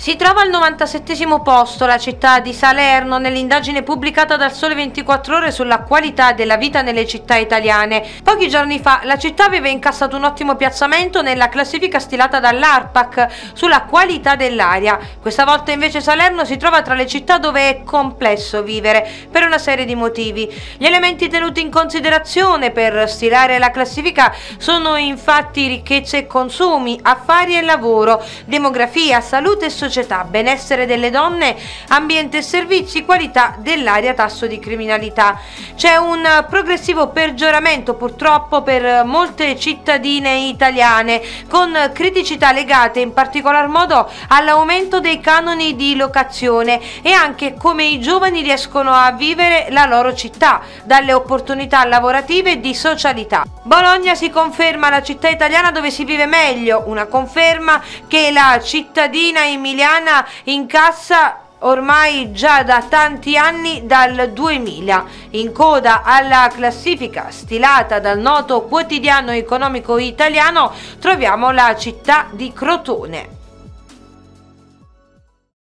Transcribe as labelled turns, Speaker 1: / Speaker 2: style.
Speaker 1: Si trova al 97° posto la città di Salerno nell'indagine pubblicata dal Sole 24 Ore sulla qualità della vita nelle città italiane. Pochi giorni fa la città aveva incassato un ottimo piazzamento nella classifica stilata dall'ARPAC sulla qualità dell'aria. Questa volta invece Salerno si trova tra le città dove è complesso vivere per una serie di motivi. Gli elementi tenuti in considerazione per stilare la classifica sono infatti ricchezza e consumi, affari e lavoro, demografia, salute e società, benessere delle donne, ambiente e servizi, qualità dell'aria, tasso di criminalità. C'è un progressivo peggioramento purtroppo per molte cittadine italiane, con criticità legate in particolar modo all'aumento dei canoni di locazione e anche come i giovani riescono a vivere la loro città, dalle opportunità lavorative e di socialità. Bologna si conferma la città italiana dove si vive meglio, una conferma che la cittadina emiliana incassa ormai già da tanti anni, dal 2000. In coda alla classifica stilata dal noto quotidiano economico italiano troviamo la città di Crotone.